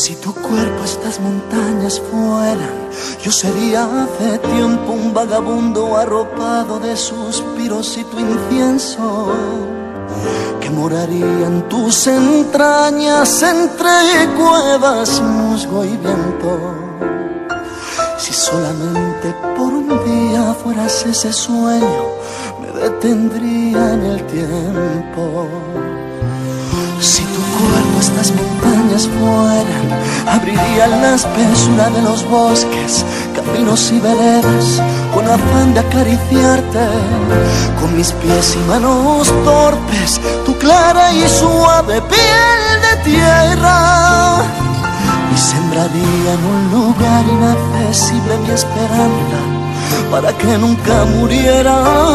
Si tu cuerpo estas montañas fueran, yo sería hace tiempo un vagabundo arropado de suspiros y tu incienso, que moraría en tus entrañas entre cuevas, musgo y viento. Si solamente por un día fueras ese sueño, me detendría en el tiempo. Si tu cuerpo estas montañas fueran, abriría la espesura de los bosques, caminos y veredas, con afán de acariciarte con mis pies y manos torpes, tu clara y suave piel de tierra. Y sembraría en un lugar inaccesible mi esperanza, para que nunca muriera.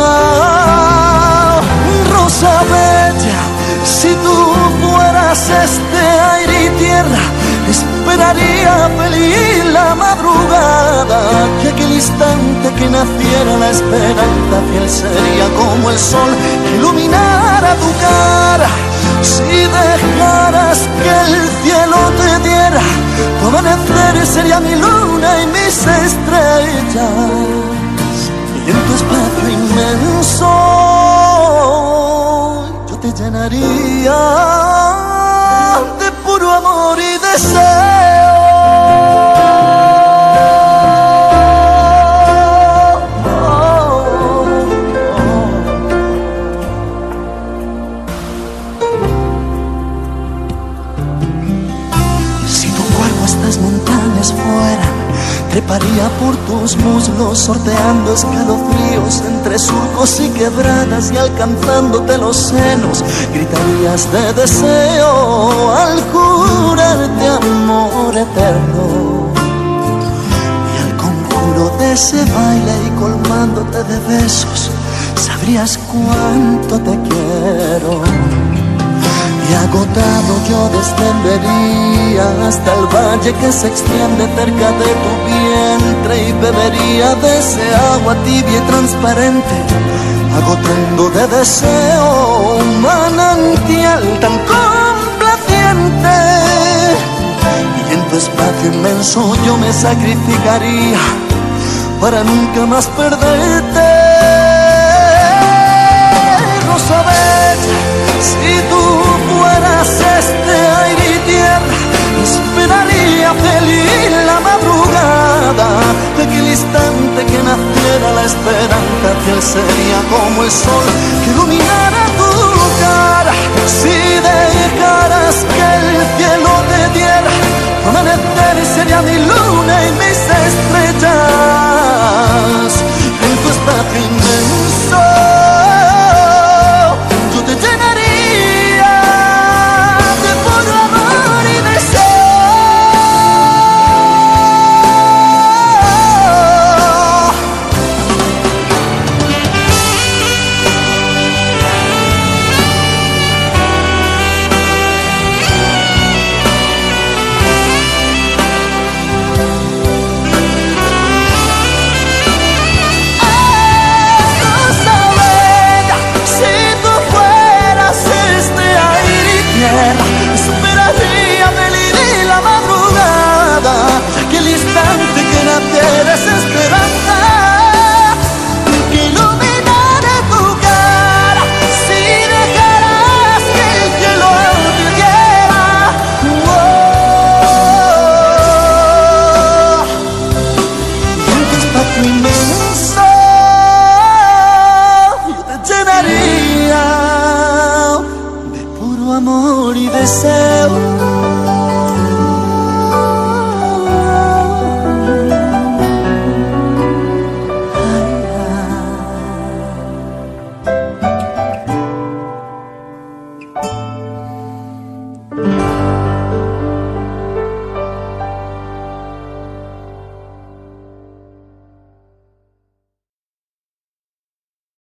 Rosa bella, si tú fueras este aire y tierra, esperaría feliz la madrugada, que aquel instante que naciera la esperanza fiel sería como el sol que iluminara tu cara. Si dejaras que el cielo te diera, tu amanecer sería mi luna y mis estrellas, y en tu espacio inmenso yo te llenaría de puro amor y deseo. Si tu cuerpo estas montañas fueran, treparía por tus muslos, sorteando escalofríos entre surcos y quebradas, y alcanzándote los senos, gritarías de deseo al jurarte amor eterno. Y al conjuro de ese baile y colmándote de besos, sabrías cuánto te quiero. Y agotado yo descendería hasta el valle que se extiende cerca de tu vientre, y bebería de ese agua tibia y transparente, agotando de deseo un manantial tan complaciente. Y en tu espacio inmenso yo me sacrificaría para nunca más perderte. Rosa bella, si tú fueras este aire y tierra, esperaría feliz la madrugada, de aquel instante que naciera la esperanza fiel sería como el sol que iluminara tu cara. Si dejaras que el cielo te diera, tu amanecer sería mi luna y mis estrellas, en tu espacio inmenso